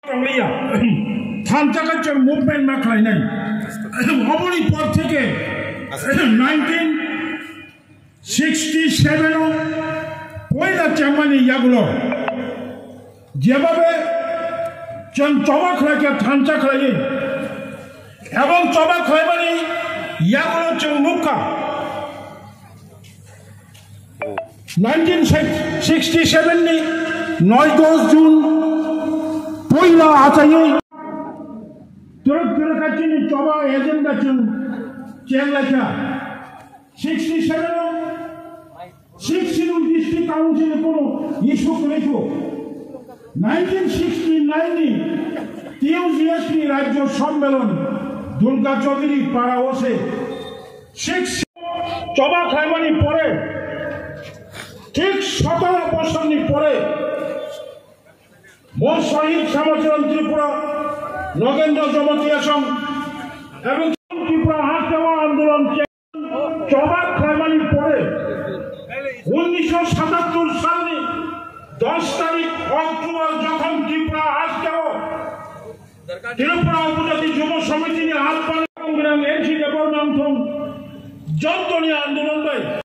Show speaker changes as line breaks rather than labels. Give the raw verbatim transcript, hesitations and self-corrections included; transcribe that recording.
থানচাকাচর movement মা খাই নাই অবনী পর থেকে নাইনটিন সিক্সটি সেভেন পয়লা চামানি ইয়াগুলো যেভাবে চবা খোলাকে থানচা খাই এবং চবা খাইবানি ইয়াগুলো চং মুখা নাইনটিন সিক্সটি সেভেন নি নয় দশ জুন পয়লা আচাই তুরক তুরকাচিনি চবা এজেন্ডা চং চেংলাচা সিক্সটি সেভেন সিক্সটি ডিস্ট্রিক্ট কাউন্সিলে কোনো ইস্যু করেছো নাইনটিন সিক্সটি নাইন নি টিউজিএসপি রাজ্য সম্মেলন দুর্গা চৌধুরী পাড়া বসে সিক্স চবা খাইবানি পরে ঠিক সতেরো বছর পরে মোর শহীদ শ্যামাচরণ ত্রিপুরা নগেন্দ্র জমতিয়া সং এবং ত্রিপুরা হাত দেওয়া আন্দোলন চবা খাইবানি পরে উনিশশো সাতাত্তর সালে দশ তারিখ অক্টোবর যখন ত্রিপুরা হাত দেওয়া ত্রিপুরা উপজাতি যুব সমিতি নিয়ে হাত পান এনসি দেবর নাম যন্ত্রণী আন্দোলন